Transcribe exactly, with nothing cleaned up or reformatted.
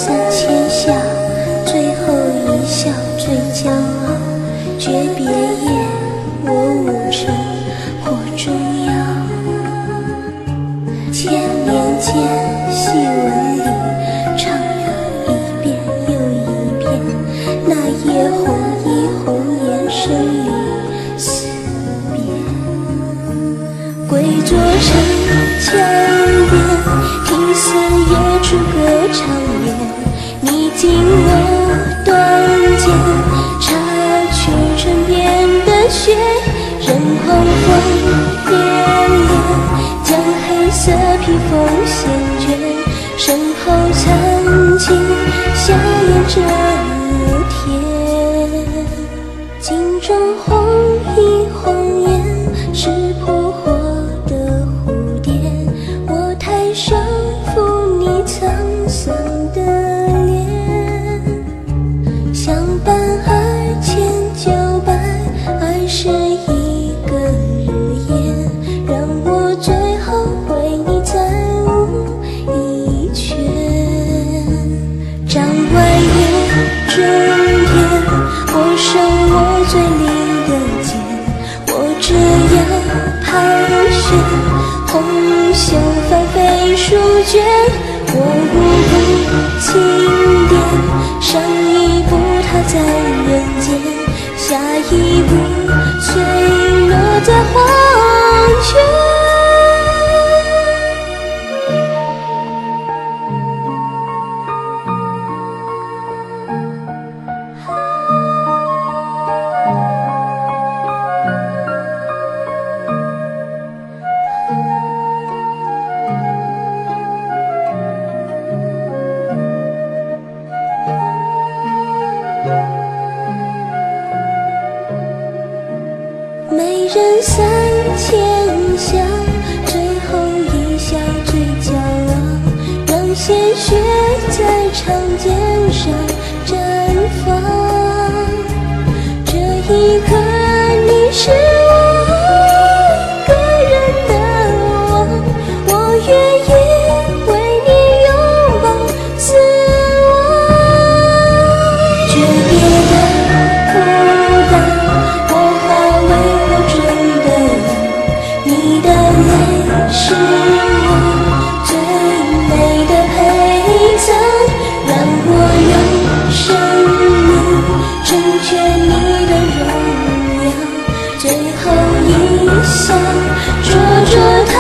三千笑，最后一笑最骄傲。诀别夜，我无声或重要。千年间，戏文里唱了一遍又一遍，那夜红衣红颜生离死别。跪坐城墙边，听四野猪歌唱遍，你紧我断剑，插去唇边的血，任黄昏连连，将黑色披风掀卷，身后曾经笑颜遮天。镜中红衣红颜，是扑火的蝴蝶，我抬手抚你沧桑的脸，相伴二千九百二十一个日夜，让我最后为你再舞一圈。帐外夜中天，我生我最灵的剑，我这样盘旋，红袖翻飞书卷，我无步轻点，上一步踏在人间，下一步坠落在黄泉。美人三千笑，最后一笑最骄傲，让鲜血在长剑上绽放。这一刻你是我一个人的我，我愿意为你拥抱死亡。诀别的孤单，我化为你的泪是我最美的陪赠，让我用生命成全你的荣耀。最后一笑，灼灼它